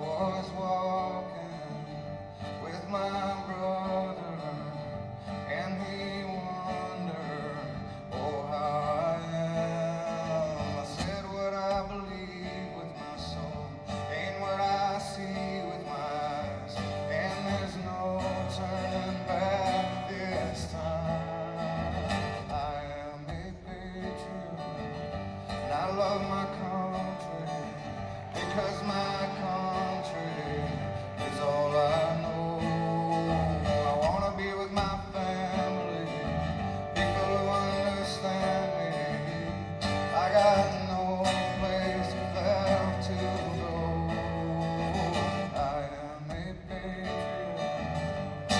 was walking with my brother, and he wondered, oh, how I am. I said what I believe with my soul, ain't what I see with my eyes, and there's no turning back this time. I am a patriot, and I love my country, because my country is all I know. I wanna be with my family, people who understand me. I got no place left to go. I am a patriot.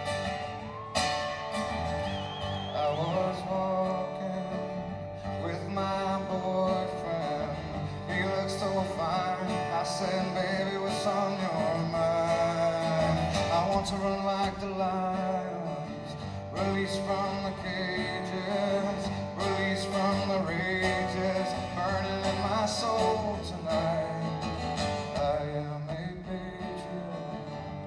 I was walking with my boyfriend. He looked so fine. I said, baby, what's on your mind? I want to run like the lions, released from the cages, released from the rages, burning in my soul tonight. I am a patriot,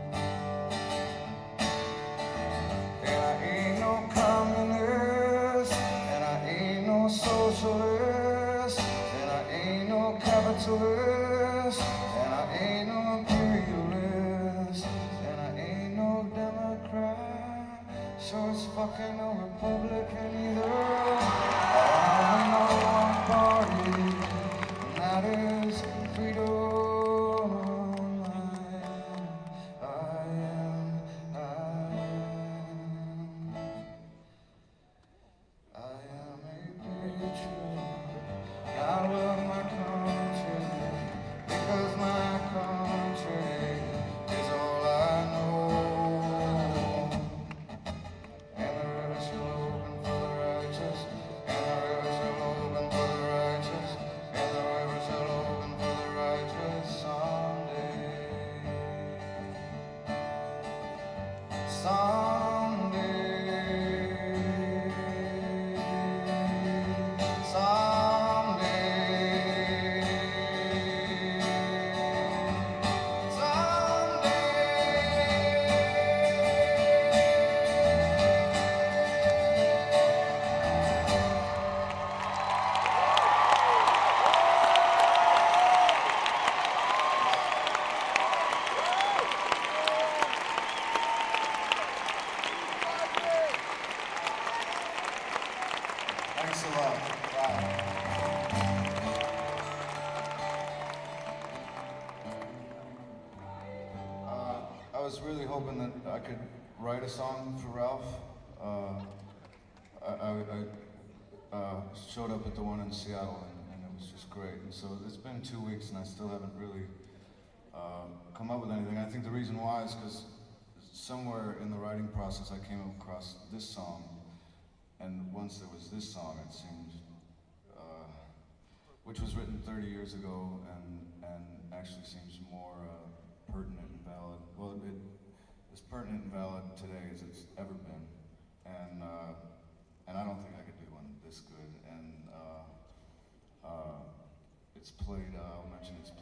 and I ain't no communist, and I ain't no socialist, and I ain't no capitalist, and I ain't no imperialist, and I ain't no Democrat, sure as fucking no Republican either. I know one party, and that is freedom. I am a patriot. I love my country, because my country is all I know. And the river shall open for the righteous, and the river shall open for the righteous, and the river shall open for the righteous someday. Someday. Thanks a lot. Wow. I was really hoping that I could write a song for Ralph. I showed up at the one in Seattle, and it was just great. And so it's been 2 weeks, and I still haven't really come up with anything. I think the reason why is because somewhere in the writing process I came across this song, and once there was this song, it seemed, which was written 30 years ago, and actually seems more pertinent and valid. Well, it is pertinent and valid today as it's ever been, and I don't think I could do one this good. And it's played. I'll mention it's